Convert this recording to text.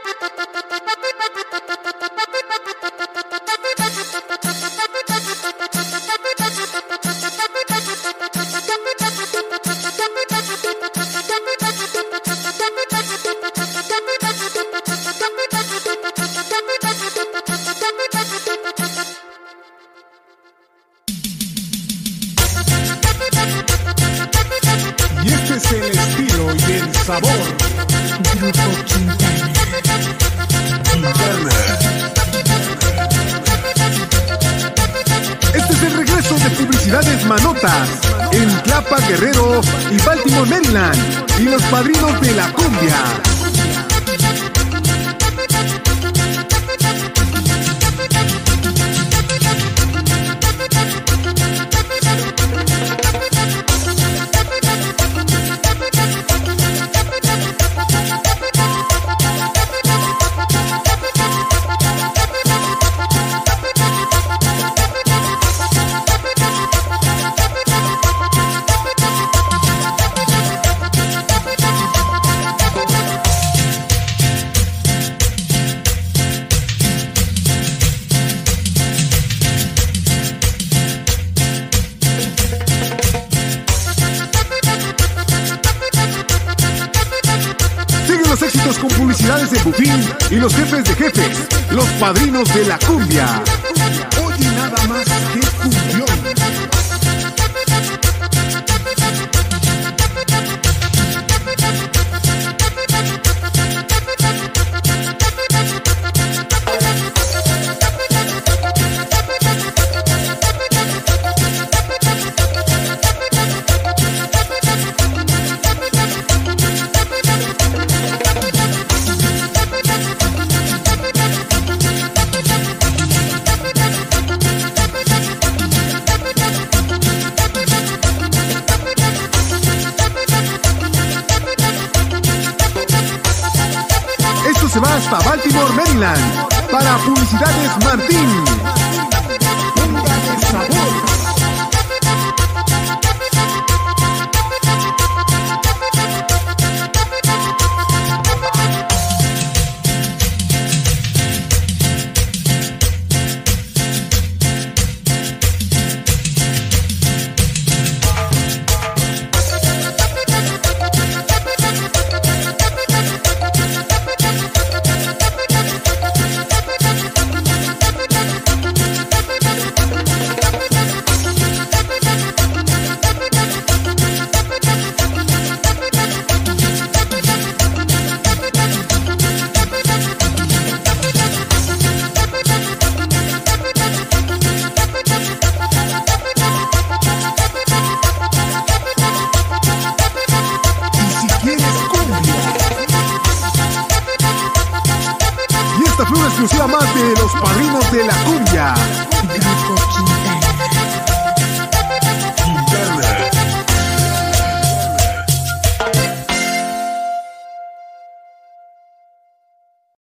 Y este es el estilo y el sabor. Grupo Quintana. Este es el regreso de Publicidades Manotas en Tlapa, Guerrero y Baltimore, Maryland, y los padrinos de la cumbia. Los éxitos con Publicidades de Bufín y los jefes de jefes, los padrinos de la cumbia. Oye, nada más que cumbión. Se va hasta Baltimore, Maryland, para Publicidades Martín. Póngale sabor. Esta fue una exclusiva más de los padrinos de la cumbia. Grupo Quintana.